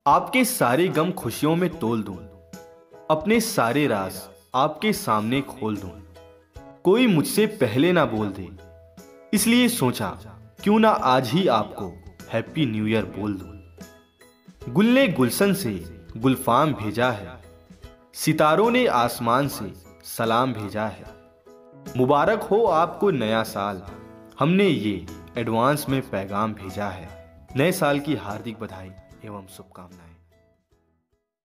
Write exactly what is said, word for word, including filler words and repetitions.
आपके सारे गम खुशियों में तोल दूं, अपने सारे राज आपके सामने खोल दूं। कोई मुझसे पहले ना बोल दे, इसलिए सोचा क्यों ना आज ही आपको हैप्पी न्यू ईयर बोल दूं। गुल ने गुलशन से गुलफाम भेजा है, सितारों ने आसमान से सलाम भेजा है। मुबारक हो आपको नया साल, हमने ये एडवांस में पैगाम भेजा है। नए साल की हार्दिक बधाई एवं शुभकामनाएं।